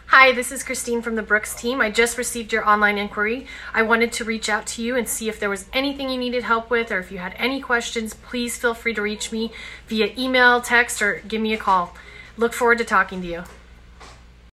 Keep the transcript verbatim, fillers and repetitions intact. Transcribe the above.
Hi, this is Christine from the Brooks team. I just received your online inquiry. I wanted to reach out to you and see if there was anything you needed help with, or if you had any questions, please feel free to reach me via email, text, or give me a call. Look forward to talking to you.